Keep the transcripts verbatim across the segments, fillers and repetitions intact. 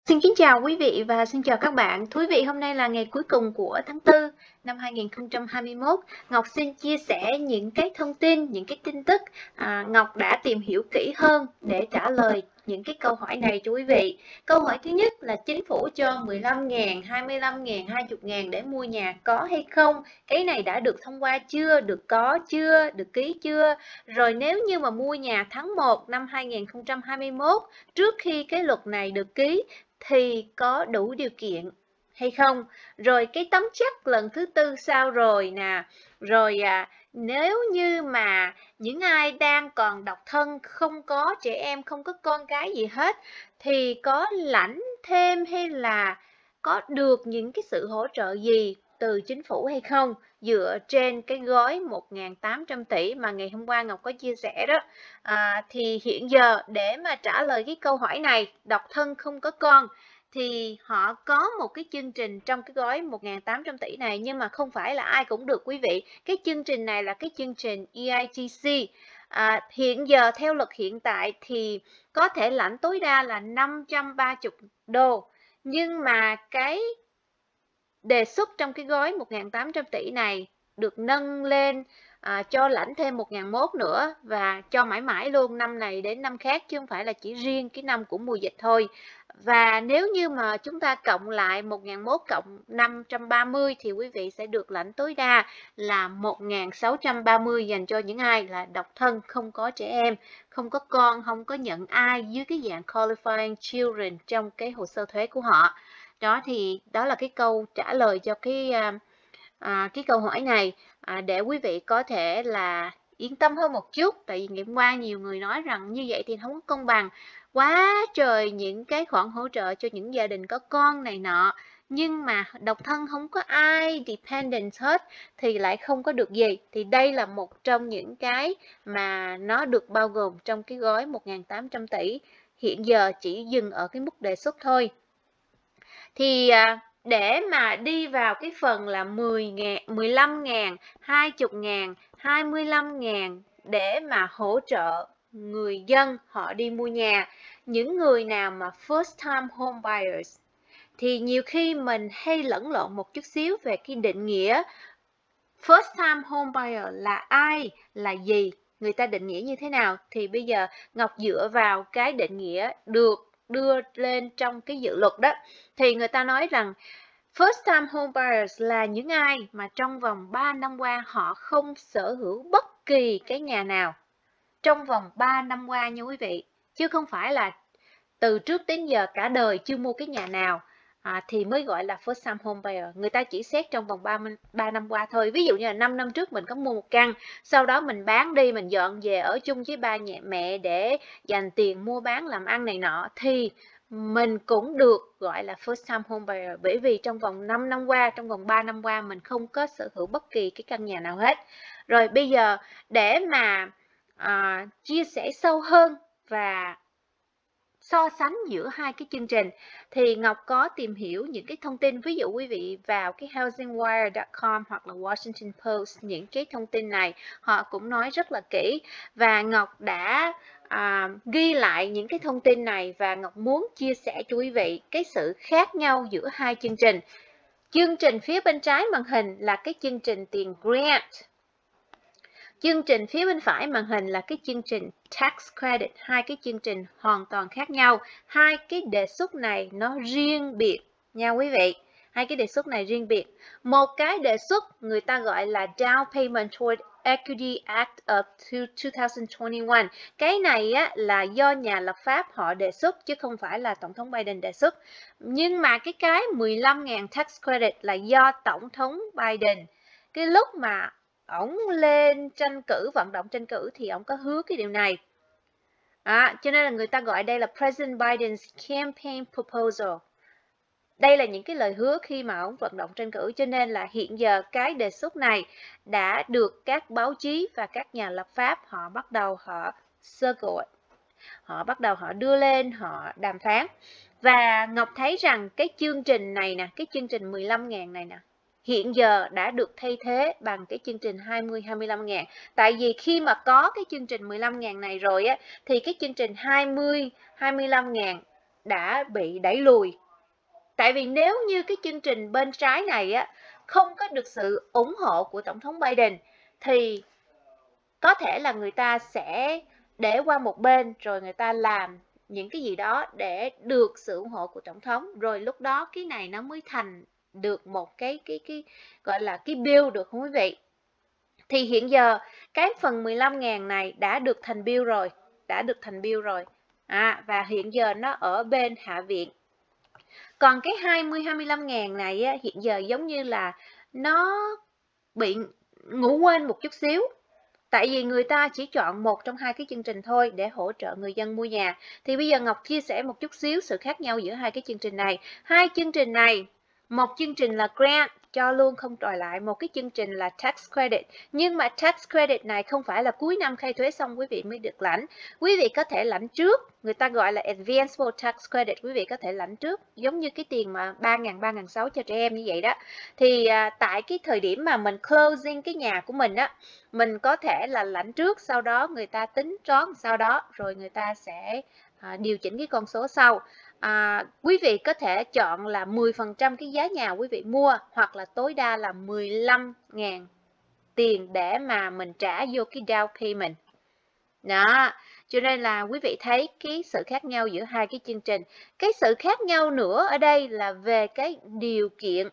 Xin kính chào quý vị và xin chào các bạn. Thú vị hôm nay là ngày cuối cùng của tháng tư năm hai nghìn không trăm hai mươi mốt. Ngọc xin chia sẻ những cái thông tin, những cái tin tức à, Ngọc đã tìm hiểu kỹ hơn để trả lời những cái câu hỏi này cho quý vị. Câu hỏi thứ nhất là chính phủ cho mười lăm ngàn, hai mươi lăm ngàn, hai mươi ngàn để mua nhà có hay không? Cái này đã được thông qua chưa? Được có chưa? Được ký chưa? Rồi nếu như mà mua nhà tháng một năm hai nghìn không trăm hai mươi mốt trước khi cái luật này được ký thì có đủ điều kiện hay không? Rồi cái tấm chắc lần thứ tư sao rồi nè? Rồi à, nếu như mà những ai đang còn độc thân, không có trẻ em, không có con cái gì hết thì có lãnh thêm hay là có được những cái sự hỗ trợ gì từ chính phủ hay không, dựa trên cái gói một nghìn tám trăm tỷ mà ngày hôm qua Ngọc có chia sẻ đó. À, thì hiện giờ để mà trả lời cái câu hỏi này, độc thân không có con, thì họ có một cái chương trình trong cái gói một nghìn tám trăm tỷ này, nhưng mà không phải là ai cũng được quý vị. Cái chương trình này là cái chương trình e i tê xê. À, hiện giờ theo luật hiện tại thì có thể lãnh tối đa là năm trăm ba mươi đô, nhưng mà cái đề xuất trong cái gói một nghìn tám trăm tỷ này được nâng lên à, cho lãnh thêm một nghìn một nữa và cho mãi mãi luôn, năm này đến năm khác, chứ không phải là chỉ riêng cái năm của mùa dịch thôi. Và nếu như mà chúng ta cộng lại một nghìn một cộng năm trăm ba mươi thì quý vị sẽ được lãnh tối đa là một nghìn sáu trăm ba mươi dành cho những ai là độc thân, không có trẻ em, không có con, không có nhận ai dưới cái dạng qualifying children trong cái hồ sơ thuế của họ. Đó thì đó là cái câu trả lời cho cái à, à, cái câu hỏi này, à, để quý vị có thể là yên tâm hơn một chút. Tại vì ngày hôm qua nhiều người nói rằng như vậy thì không có công bằng, quá trời những cái khoản hỗ trợ cho những gia đình có con này nọ, nhưng mà độc thân không có ai dependent hết thì lại không có được gì. Thì đây là một trong những cái mà nó được bao gồm trong cái gói một nghìn tám trăm tỷ, hiện giờ chỉ dừng ở cái mức đề xuất thôi. Thì à, để mà đi vào cái phần là mười ngàn, mười lăm ngàn, hai mươi ngàn, hai mươi lăm ngàn để mà hỗ trợ người dân họ đi mua nhà, những người nào mà first time home buyers, thì nhiều khi mình hay lẫn lộn một chút xíu về cái định nghĩa first time home buyer là ai, là gì, người ta định nghĩa như thế nào. Thì bây giờ Ngọc dựa vào cái định nghĩa được đưa lên trong cái dự luật đó, thì người ta nói rằng first time home buyers là những ai mà trong vòng ba năm qua họ không sở hữu bất kỳ cái nhà nào trong vòng ba năm qua nha quý vị, chứ không phải là từ trước đến giờ cả đời chưa mua cái nhà nào à, thì mới gọi là first time home buyer. Người ta chỉ xét trong vòng ba năm qua thôi. Ví dụ như là năm năm trước mình có mua một căn, sau đó mình bán đi, mình dọn về ở chung với ba nhà mẹ để dành tiền mua bán làm ăn này nọ, thì mình cũng được gọi là first time home buyer, bởi vì trong vòng năm năm qua, trong vòng ba năm qua mình không có sở hữu bất kỳ cái căn nhà nào hết. Rồi bây giờ để mà à, chia sẻ sâu hơn và so sánh giữa hai cái chương trình thì Ngọc có tìm hiểu những cái thông tin. Ví dụ quý vị vào cái housing wire chấm com hoặc là Washington Post, những cái thông tin này họ cũng nói rất là kỹ, và Ngọc đã à, ghi lại những cái thông tin này và Ngọc muốn chia sẻ cho quý vị cái sự khác nhau giữa hai chương trình. Chương trình phía bên trái màn hình là cái chương trình tiền grant, chương trình phía bên phải màn hình là cái chương trình tax credit. Hai cái chương trình hoàn toàn khác nhau. Hai cái đề xuất này nó riêng biệt nha quý vị. Hai cái đề xuất này riêng biệt. Một cái đề xuất người ta gọi là Down Payment Toward Equity Act of hai không hai mốt. Cái này á, là do nhà lập pháp họ đề xuất chứ không phải là Tổng thống Biden đề xuất. Nhưng mà cái cái mười lăm ngàn tax credit là do Tổng thống Biden, cái lúc mà ổng lên tranh cử, vận động tranh cử thì ổng có hứa cái điều này. À, cho nên là người ta gọi đây là President Biden's Campaign Proposal. Đây là những cái lời hứa khi mà ổng vận động tranh cử, cho nên là hiện giờ cái đề xuất này đã được các báo chí và các nhà lập pháp họ bắt đầu họ circle, họ bắt đầu họ đưa lên, họ đàm phán. Và Ngọc thấy rằng cái chương trình này nè, cái chương trình mười lăm ngàn này nè, hiện giờ đã được thay thế bằng cái chương trình hai mươi, hai mươi lăm ngàn. Tại vì khi mà có cái chương trình mười lăm ngàn này rồi á, thì cái chương trình hai mươi, hai mươi lăm ngàn đã bị đẩy lùi. Tại vì nếu như cái chương trình bên trái này á, không có được sự ủng hộ của Tổng thống Biden thì có thể là người ta sẽ để qua một bên rồi người ta làm những cái gì đó để được sự ủng hộ của Tổng thống, rồi lúc đó cái này nó mới thành được một cái cái cái gọi là cái bill, được không quý vị? Thì hiện giờ cái phần mười lăm ngàn này đã được thành bill rồi, đã được thành bill rồi. À, và hiện giờ nó ở bên Hạ viện. Còn cái hai mươi hai mươi lăm ngàn này á, hiện giờ giống như là nó bị ngủ quên một chút xíu. Tại vì người ta chỉ chọn một trong hai cái chương trình thôi để hỗ trợ người dân mua nhà. Thì bây giờ Ngọc chia sẻ một chút xíu sự khác nhau giữa hai cái chương trình này. Hai chương trình này, một chương trình là grant, cho luôn không đòi lại, một cái chương trình là tax credit. Nhưng mà tax credit này không phải là cuối năm khai thuế xong quý vị mới được lãnh. Quý vị có thể lãnh trước, người ta gọi là advanced tax credit, quý vị có thể lãnh trước, giống như cái tiền mà ba ngàn, ba ngàn sáu trăm cho trẻ em như vậy đó. Thì à, tại cái thời điểm mà mình closing cái nhà của mình á, mình có thể là lãnh trước, sau đó người ta tính toán sau đó, rồi người ta sẽ à, điều chỉnh cái con số sau. À, quý vị có thể chọn là mười phần trăm cái giá nhà quý vị mua, hoặc là tối đa là mười lăm ngàn tiền để mà mình trả vô cái down payment. Đó, cho nên là quý vị thấy cái sự khác nhau giữa hai cái chương trình. Cái sự khác nhau nữa ở đây là về cái điều kiện.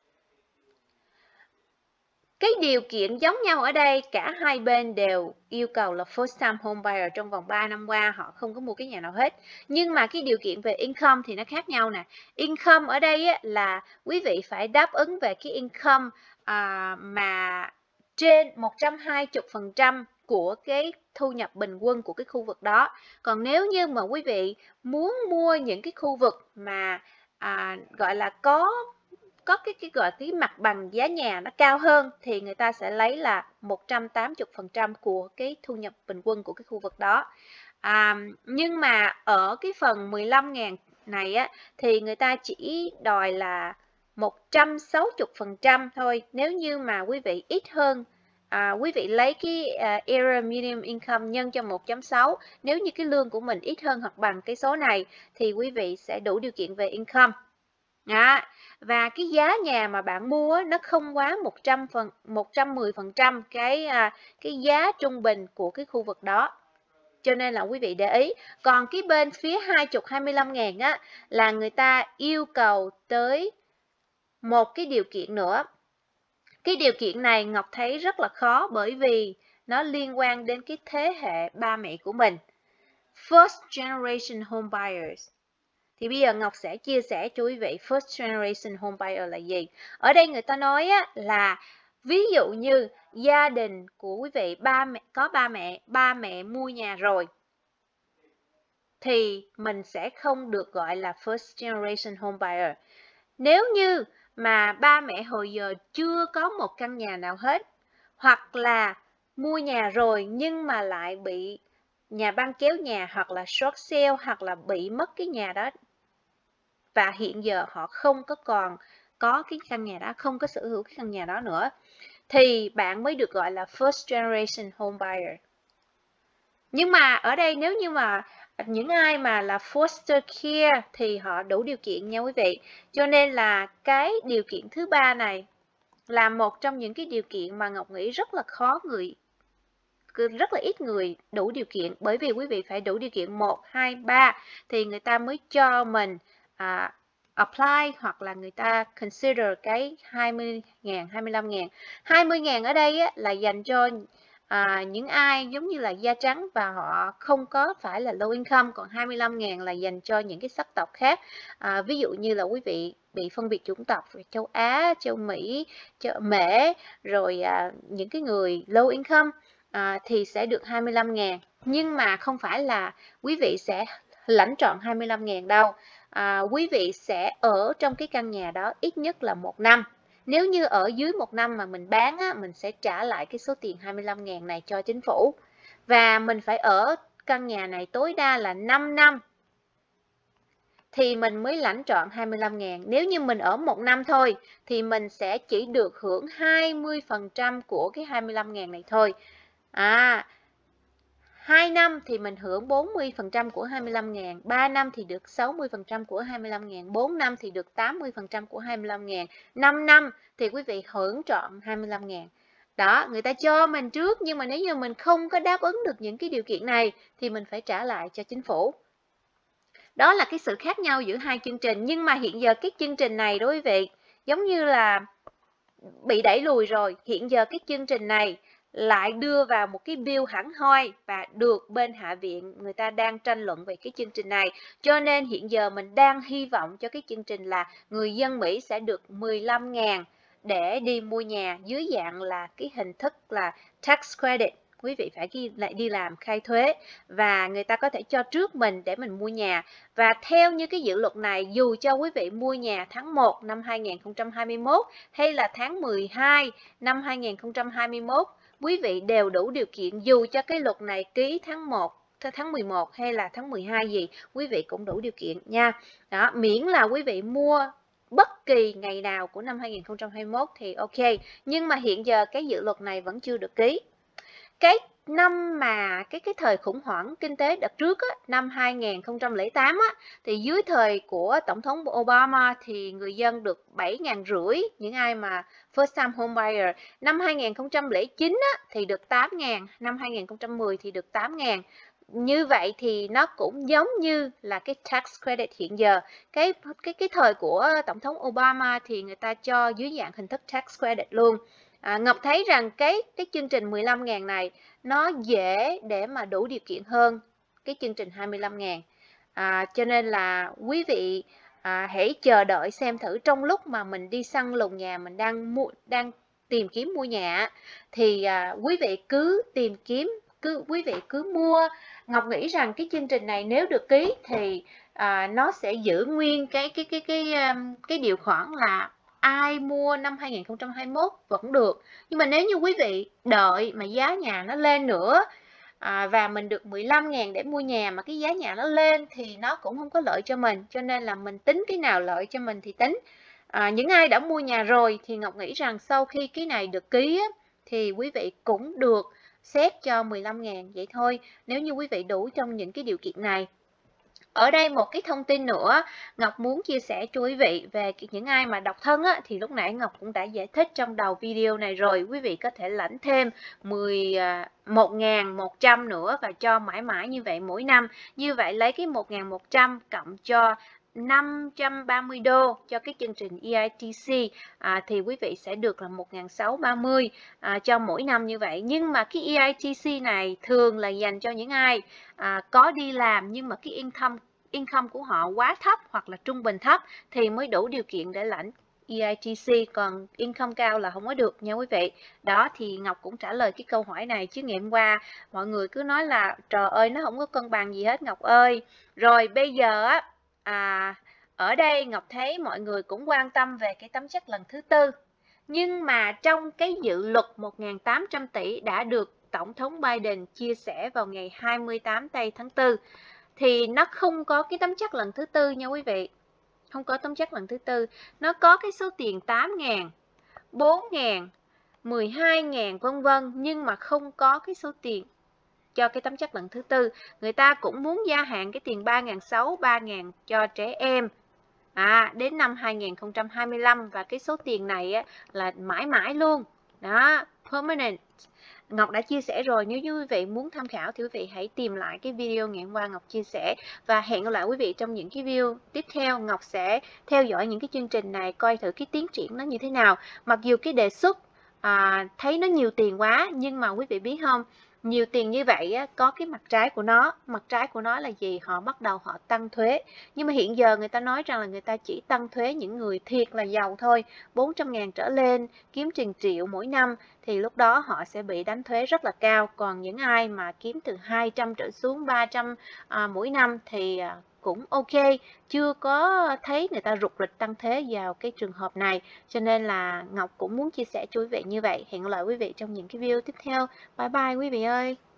Cái điều kiện giống nhau ở đây, cả hai bên đều yêu cầu là first time home buyer, trong vòng ba năm qua họ không có mua cái nhà nào hết. Nhưng mà cái điều kiện về income thì nó khác nhau nè. Income ở đây á, là quý vị phải đáp ứng về cái income à, mà trên một trăm hai mươi phần trăm của cái thu nhập bình quân của cái khu vực đó. Còn nếu như mà quý vị muốn mua những cái khu vực mà à, gọi là có có cái cái gọi cái mặt bằng giá nhà nó cao hơn thì người ta sẽ lấy là một trăm tám mươi phần trăm của cái thu nhập bình quân của cái khu vực đó. À, nhưng mà ở cái phần mười lăm ngàn này á, thì người ta chỉ đòi là một trăm sáu mươi phần trăm thôi. Nếu như mà quý vị ít hơn, à, quý vị lấy cái uh, Area Minimum Income nhân cho một chấm sáu, nếu như cái lương của mình ít hơn hoặc bằng cái số này thì quý vị sẽ đủ điều kiện về income. Đó. Và cái giá nhà mà bạn mua nó không quá một trăm phần một trăm mười phần trăm cái cái giá trung bình của cái khu vực đó. Cho nên là quý vị để ý. Còn cái bên phía hai mươi hai mươi lăm ngàn á, là người ta yêu cầu tới một cái điều kiện nữa. Cái điều kiện này Ngọc thấy rất là khó, bởi vì nó liên quan đến cái thế hệ ba mẹ của mình. First generation home buyers. Thì bây giờ Ngọc sẽ chia sẻ cho quý vị first generation home buyer là gì. Ở đây người ta nói á, là ví dụ như gia đình của quý vị ba mẹ có ba mẹ, ba mẹ mua nhà rồi thì mình sẽ không được gọi là first generation home buyer. Nếu như mà ba mẹ hồi giờ chưa có một căn nhà nào hết, hoặc là mua nhà rồi nhưng mà lại bị nhà băng kéo nhà, hoặc là short sale, hoặc là bị mất cái nhà đó, và hiện giờ họ không có còn có cái căn nhà đó, không có sở hữu cái căn nhà đó nữa, thì bạn mới được gọi là first generation home buyer. Nhưng mà ở đây nếu như mà những ai mà là foster care thì họ đủ điều kiện nha quý vị. Cho nên là cái điều kiện thứ ba này là một trong những cái điều kiện mà Ngọc nghĩ rất là khó người rất là ít người đủ điều kiện, bởi vì quý vị phải đủ điều kiện một, hai, ba thì người ta mới cho mình à, apply, hoặc là người ta consider cái hai mươi ngàn, hai mươi lăm ngàn. hai mươi ngàn ở đây á, là dành cho à, những ai giống như là da trắng và họ không có phải là low income, còn hai mươi lăm ngàn là dành cho những cái sắc tộc khác. À, ví dụ như là quý vị bị phân biệt chủng tộc, châu Á, châu Mỹ, châu Mễ, rồi à, những cái người low income à, thì sẽ được hai mươi lăm ngàn. Nhưng mà không phải là quý vị sẽ lãnh trọn hai mươi lăm ngàn đâu. À, quý vị sẽ ở trong cái căn nhà đó ít nhất là một năm. Nếu như ở dưới một năm mà mình bán á, mình sẽ trả lại cái số tiền hai mươi lăm ngàn này cho chính phủ. Và mình phải ở căn nhà này tối đa là năm năm thì mình mới lãnh trọn hai mươi lăm ngàn. Nếu như mình ở một năm thôi thì mình sẽ chỉ được hưởng hai mươi phần trăm của cái hai mươi lăm ngàn này thôi. À, hai năm thì mình hưởng bốn mươi phần trăm của hai mươi lăm ngàn, ba năm thì được sáu mươi phần trăm của hai mươi lăm ngàn, bốn năm thì được tám mươi phần trăm của hai mươi lăm ngàn, năm năm thì quý vị hưởng trọn hai mươi lăm ngàn. Đó, người ta cho mình trước, nhưng mà nếu như mình không có đáp ứng được những cái điều kiện này thì mình phải trả lại cho chính phủ. Đó là cái sự khác nhau giữa hai chương trình. Nhưng mà hiện giờ cái chương trình này đó quý vị, giống như là bị đẩy lùi rồi. Hiện giờ cái chương trình này lại đưa vào một cái bill hẳn hoi và được bên Hạ viện người ta đang tranh luận về cái chương trình này. Cho nên hiện giờ mình đang hy vọng cho cái chương trình là người dân Mỹ sẽ được mười lăm ngàn để đi mua nhà dưới dạng là cái hình thức là tax credit. Quý vị phải ghi lại đi làm khai thuế và người ta có thể cho trước mình để mình mua nhà. Và theo như cái dự luật này, dù cho quý vị mua nhà tháng một năm hai nghìn không trăm hai mươi mốt hay là tháng mười hai năm hai nghìn không trăm hai mươi mốt, quý vị đều đủ điều kiện, dù cho cái luật này ký tháng một, tháng mười một hay là tháng mười hai gì, quý vị cũng đủ điều kiện nha. Đó, miễn là quý vị mua bất kỳ ngày nào của năm hai nghìn không trăm hai mươi mốt thì ok. Nhưng mà hiện giờ cái dự luật này vẫn chưa được ký. Cái năm mà cái cái thời khủng hoảng kinh tế đợt trước á, năm hai nghìn không trăm lẻ tám á, thì dưới thời của tổng thống Obama thì người dân được bảy ngàn rưỡi, những ai mà first time home buyer. Năm hai nghìn không trăm lẻ chín á, thì được tám ngàn, năm hai nghìn không trăm mười thì được tám ngàn. Như vậy thì nó cũng giống như là cái tax credit hiện giờ. Cái cái cái thời của tổng thống Obama thì người ta cho dưới dạng hình thức tax credit luôn. À, Ngọc thấy rằng cái cái chương trình mười lăm ngàn này nó dễ để mà đủ điều kiện hơn cái chương trình hai mươi lăm ngàn. À, cho nên là quý vị à, hãy chờ đợi xem thử, trong lúc mà mình đi săn lùng nhà, mình đang mua đang tìm kiếm mua nhà thì à, quý vị cứ tìm kiếm, cứ quý vị cứ mua. Ngọc nghĩ rằng cái chương trình này nếu được ký thì à, nó sẽ giữ nguyên cái cái cái cái cái, cái điều khoản là ai mua năm hai nghìn không trăm hai mươi mốt vẫn được. Nhưng mà nếu như quý vị đợi mà giá nhà nó lên nữa à, và mình được mười lăm ngàn để mua nhà mà cái giá nhà nó lên thì nó cũng không có lợi cho mình. Cho nên là mình tính cái nào lợi cho mình thì tính. À, những ai đã mua nhà rồi thì Ngọc nghĩ rằng sau khi cái này được ký á, thì quý vị cũng được xét cho mười lăm ngàn vậy thôi, nếu như quý vị đủ trong những cái điều kiện này. Ở đây một cái thông tin nữa Ngọc muốn chia sẻ cho quý vị về những ai mà độc thân á, thì lúc nãy Ngọc cũng đã giải thích trong đầu video này rồi. Quý vị có thể lãnh thêm mười một nghìn một trăm nữa và cho mãi mãi như vậy mỗi năm. Như vậy lấy cái một nghìn một trăm cộng cho năm trăm ba mươi đô cho cái chương trình e i tê xê à, thì quý vị sẽ được là một nghìn sáu trăm ba mươi à, cho mỗi năm như vậy. Nhưng mà cái e i tê xê này thường là dành cho những ai à, có đi làm nhưng mà cái income income của họ quá thấp hoặc là trung bình thấp thì mới đủ điều kiện để lãnh e i tê xê, còn income cao là không có được nha quý vị. Đó thì Ngọc cũng trả lời cái câu hỏi này, chứ ngày hôm qua mọi người cứ nói là trời ơi nó không có cân bằng gì hết Ngọc ơi. Rồi bây giờ á à, ở đây Ngọc thấy mọi người cũng quan tâm về cái tấm chất lần thứ tư. Nhưng mà trong cái dự luật một nghìn tám trăm tỷ đã được Tổng thống Biden chia sẻ vào ngày hai mươi tám tây tháng tư thì nó không có cái tấm chất lần thứ tư nha quý vị. Không có tấm chất lần thứ tư. Nó có cái số tiền tám ngàn, bốn ngàn, mười hai ngàn vân vân, nhưng mà không có cái số tiền cho cái tấm chất lần thứ tư. Người ta cũng muốn gia hạn cái tiền ba nghìn sáu trăm, ba nghìn cho trẻ em à, đến năm hai nghìn không trăm hai mươi lăm, và cái số tiền này á, là mãi mãi luôn. Đó, permanent. Ngọc đã chia sẻ rồi, nếu như quý vị muốn tham khảo thì quý vị hãy tìm lại cái video ngày hôm qua Ngọc chia sẻ. Và hẹn gặp lại quý vị trong những cái video tiếp theo. Ngọc sẽ theo dõi những cái chương trình này, coi thử cái tiến triển nó như thế nào. Mặc dù cái đề xuất à, thấy nó nhiều tiền quá, nhưng mà quý vị biết không, nhiều tiền như vậy á, có cái mặt trái của nó. Mặt trái của nó là gì? Họ bắt đầu họ tăng thuế. Nhưng mà hiện giờ người ta nói rằng là người ta chỉ tăng thuế những người thiệt là giàu thôi, bốn trăm ngàn trở lên, kiếm chừng triệu mỗi năm, thì lúc đó họ sẽ bị đánh thuế rất là cao. Còn những ai mà kiếm từ hai trăm trở xuống, ba trăm à, mỗi năm thì à, cũng ok, chưa có thấy người ta rục rịch tăng thuế vào cái trường hợp này. Cho nên là Ngọc cũng muốn chia sẻ cho quý vị như vậy. Hẹn gặp lại quý vị trong những cái video tiếp theo. Bye bye quý vị ơi.